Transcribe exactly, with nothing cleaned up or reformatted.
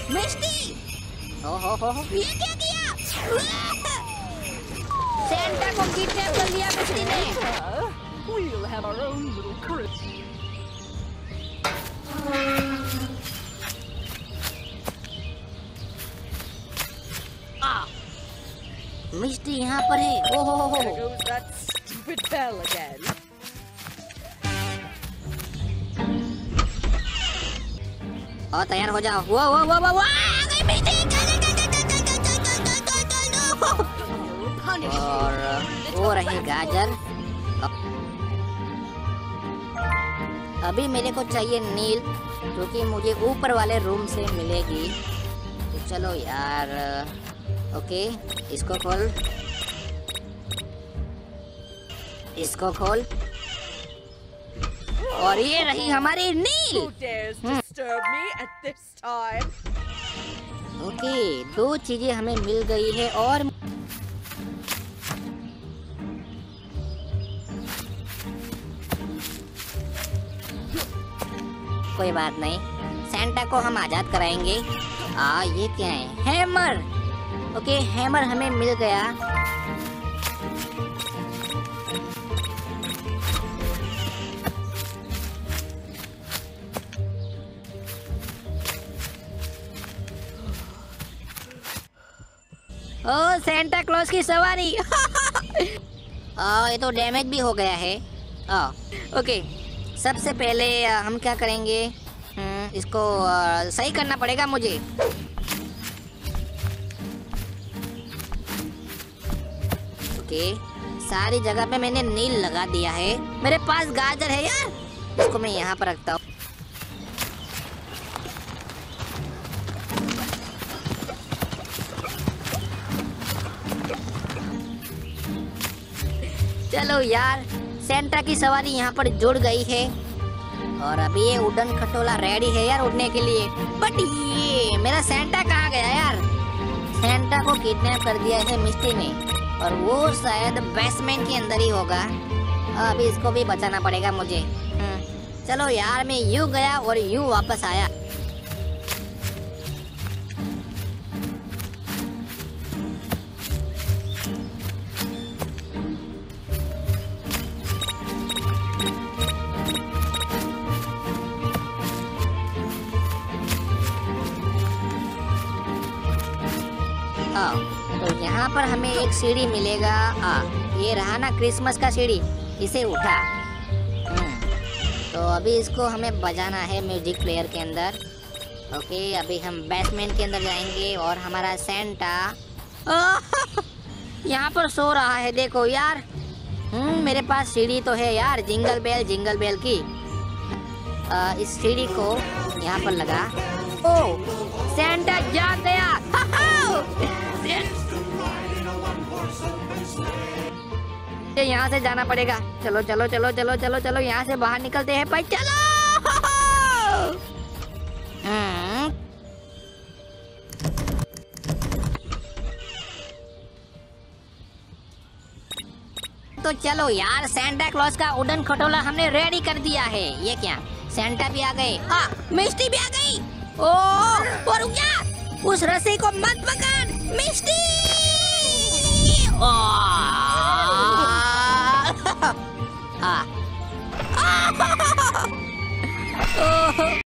मिस्टी, ओहो हो हो, ये क्या किया? सेंटा को किडनैप कर लिया मिस्टी ने। We'll have our own little Christmas. मिस्टी यहाँ पर है। ओहो हो हो। There goes that stupid bell again. और तैयार हो जाओ। वो वो वो वो वो आ गई मिस्टी। और वो रही गाजर। अभी मेरे को चाहिए नील, जो कि मुझे ऊपर वाले रूम से मिलेगी। तो चलो यार, ओके, इसको खोल, इसको खोल, और ये रही हमारी Neel. Who dares disturb me at this time? Okay, दो चीजें हमें मिल गई है। और कोई बात नहीं, सेंटा को हम आजाद कराएंगे। आ ये क्या है? हैमर। ओके, हैमर हमें मिल गया। ओ सेंटा क्लॉज की सवारी। आ, ये तो डैमेज भी हो गया है। आ, ओके, सबसे पहले हम क्या करेंगे, इसको सही करना पड़ेगा मुझे। ओके, सारी जगह पे मैंने नील लगा दिया है। मेरे पास गाजर है यार, इसको मैं यहाँ पर रखता हूँ। चलो यार, सेंटा की सवारी यहाँ पर जुड़ गई है। और अभी ये उड़न खटोला रेडी है यार उड़ने के लिए। बट ये मेरा सेंटा कहाँ गया यार? सेंटा को किडनैप कर दिया है मिस्टी ने, और वो शायद बेसमेंट के अंदर ही होगा। अभी इसको भी बचाना पड़ेगा मुझे। चलो यार, मैं यूं गया और यूं वापस आया। आ, तो यहाँ पर हमें एक सीढ़ी मिलेगा। आ, ये रहा ना क्रिसमस का सीढ़ी, इसे उठा। तो अभी इसको हमें बजाना है म्यूजिक प्लेयर के अंदर। ओके, अभी हम बेसमेंट के अंदर जाएंगे और हमारा सेंटा यहाँ पर सो रहा है। देखो यार, हम्म मेरे पास सीढ़ी तो है यार, जिंगल बेल जिंगल बेल की। आ, इस सीढ़ी को यहाँ पर लगा। ओ, सेंटा जाग गया। यहाँ से जाना पड़ेगा। चलो चलो चलो चलो चलो चलो, यहाँ से बाहर निकलते हैं भाई, चलो। तो चलो यार, सेंटा क्लॉज का उड़न खटोला हमने रेडी कर दिया है। ये क्या, सेंटा भी आ गए, हाँ मिस्टी भी आ गई। ओ, और रुक जा, उस रस्सी को मत पकड़ मिस्टी। आ, आ, आ,